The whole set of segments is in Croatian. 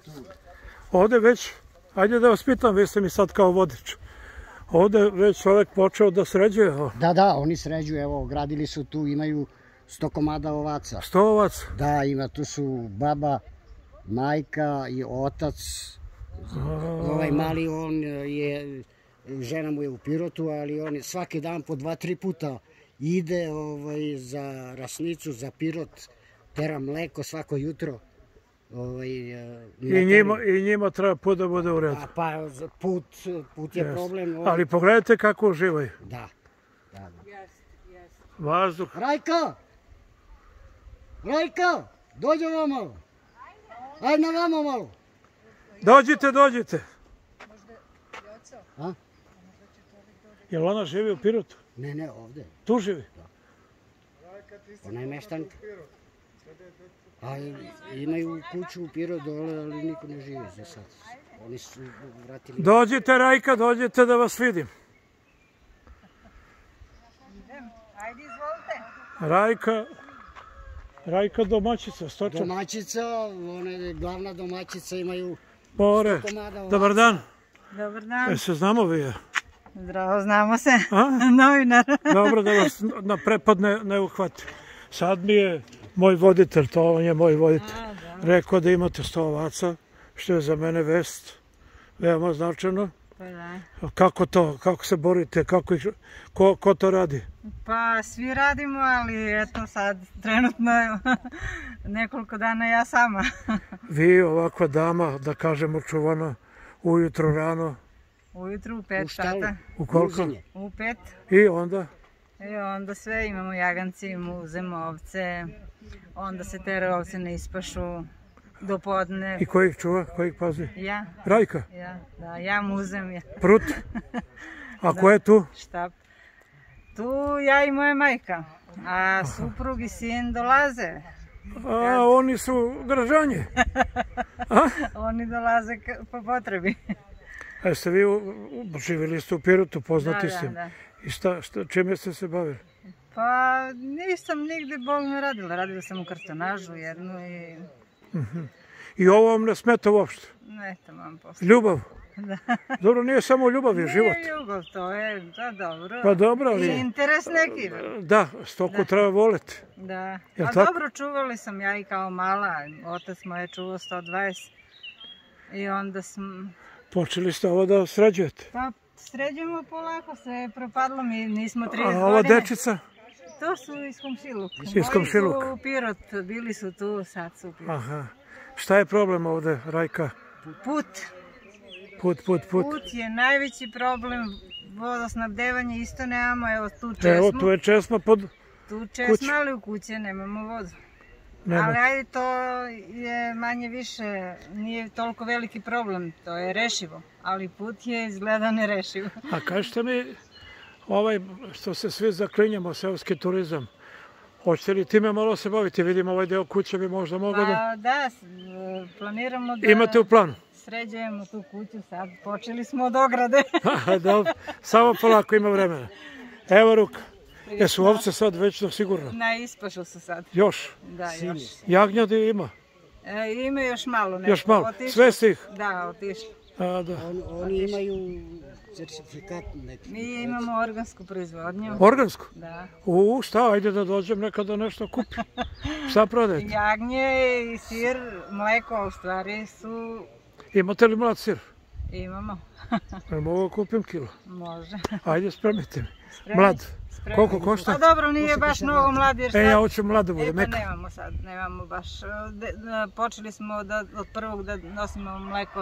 Ovdje već, ajde da vas pitam, vi ste mi sad kao vodič. Ovdje već čovjek počeo da sređuje ovo. Da, oni sređuju, evo, gradili su tu, imaju 100 komada ovaca. 100 ovaca? Da, ima, tu su baba, majka i otac. Ovaj mali, žena mu je u Pirotu, ali on svaki dan po 2-3 puta ide za Rasnicu, za Pirot, tera mleko svako jutro. I njima treba put da bude u redu. Pa put je problem. Ali pogledajte kako uživaju. Da. Vazduh. Rajka, dođe vamo. Ajde na vamo malo. Dođite. Jel ona živi u Pirotu? Ne, ovdje. Tu živi? Ona je meštanka. A imaju kuću u Pirot dole, ali niko ne živi za sad. Oni su vratili... Dođite, Rajka, dođite da vas vidim. Ajde, izvolite. Rajka domaćica, stočar. Domaćica, ona je glavna domaćica, imaju... More, dobar dan. Dobar dan. Se znamo vi je? Zdravo, znamo se. Novinar. Dobro da vas na prepad ne uhvati. Sad mi je moj voditelj, to on je moj voditelj, rekao da imate 100 ovaca, što je za mene vest, veoma značajno. Kako to, kako se borite, ko to radi? Pa svi radimo, ali eto sad trenutno nekoliko dana ja sama. Vi ovakva dama, da kažemo čuvana, ujutro rano? Ujutro u 5 sata. U koliko? U 5. I onda? I onda sve imamo jaganci, mužemo ovce, onda se tere ovce ne ispašu do podne. I ko ih čuva, ko ih pazi? Ja. Rajka? Ja muzem je. Prut? A ko je tu? Štap. Tu ja i moja majka, a suprug i sin dolaze. A oni su građani? Oni dolaze po potrebi. A jeste vi živjeli ste u Pirotu, poznati ste? Da. I čime ste se bavili? Pa nisam nigdje Bog ne radila. Radila sam u kartonažu jednu i... I ovo vam ne smeta uopšte? Ne, to vam posle. Ljubav? Da. Dobro, nije samo ljubav, je život. Nije ljubav, to je, da, dobro. Pa dobro, ali... I interes neki. Da, stoku treba voliti. Da. A dobro, čuvali sam ja i kao mala. Otac moj je čuvao 120. I onda sam... Počeli ste ovo da sređujete? Pa sređujemo polako, sve je propadlo, mi nismo 30 godine. A ova dečica? To su iz Komšiluka. Iz Komšiluka? Moji su u Pirot, bili su tu, sad su u Pirot. Aha. Šta je problem ovdje, Rajka? Put. Put. Put je najveći problem, vodosnabdevanje isto nemamo, evo tu česmo. Evo tu je česma pod kućom. Tu česma, ali u kuće nemamo vodu. Ali ajde, to je manje više, nije toliko veliki problem, to je rešivo, ali put je izgleda nerešivo. A kažete mi, što se svi zaklinjamo, seoski turizam, hoćete li time malo se baviti? Vidim ovaj deo kuće bi možda mogao da... Pa da, planiramo da... Imate u planu? Sređujemo tu kuću sad, počeli smo od ograde. Dobro, samo polako, ima vremena. Evo ruka. Jesu ovce sad već sigurno? Na ispašu su sad. Još? Da, još. Jagnjadi ima? Ima još malo. Još malo? Sve ste ih? Da, otišli. Oni imaju certifikat neki. Mi imamo organsku proizvodnju. Organsku? Da. Šta, ajde da dođem nekada nešto kupim. Šta prodajete? Jagnje i sir, mleko u stvari su... Imate li mlad sir? Imamo. Mogu kupim kilo? Može. Ajde, spremite mi. Mlad. Koliko košta? Pa dobro, nije baš mnogo mlad jer sad... Ja hoću mladu bude, meka. Pa nemamo sad, nemamo baš. Počeli smo od prvog da nosimo mleko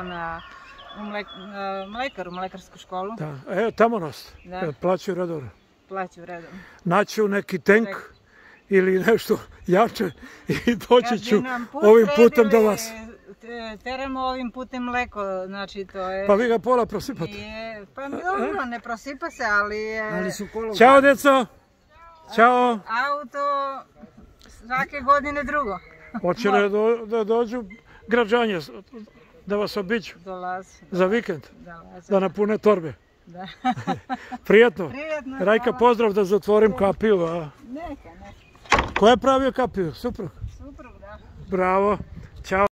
u mlekarsku školu. Da, evo tamo nos. Plaćaju redovno. Plaćaju redovno. Naću neki tank ili nešto jače i doći ću ovim putem do vas. Teramo ovim putem mleko, znači to je... Pa vi ga pola prosipate? Pa dobro, ne prosipa se, ali je... Ćao, deco! Ćao! Auto svake godine drugo. Hoće li da dođu građanje, da vas obiđu? Dolazi. Za vikend? Da napune torbe? Da. Prijetno? Rajka, pozdrav da zatvorim kapiju. Neka. Ko je pravio kapiju? Suprug? Suprug, da. Bravo. Ćao.